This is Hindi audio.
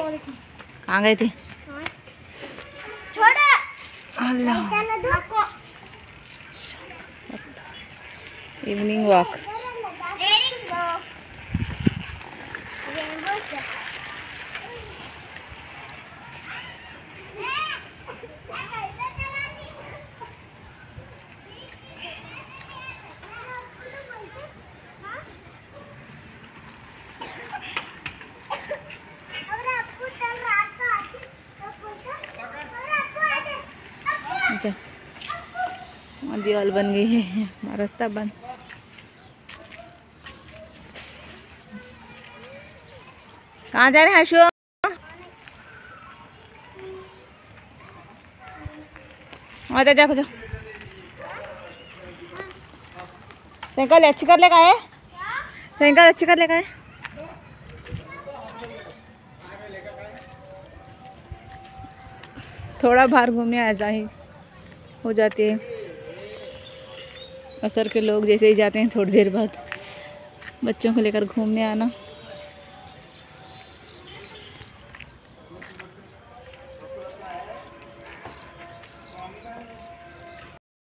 कहाँ गए थे? Evening walk. दीवार बन गई है, रास्ता बंद। कहाँ जा रहे हैं हर्षो? और देखो जो साइकिल अच्छी कर लेगा है, साइकिल अच्छी कर लेगा है। थोड़ा बाहर घूमने आ जा ही हो जाती है। असर के लोग जैसे ही जाते हैं थोड़ी देर बाद बच्चों को लेकर घूमने आना।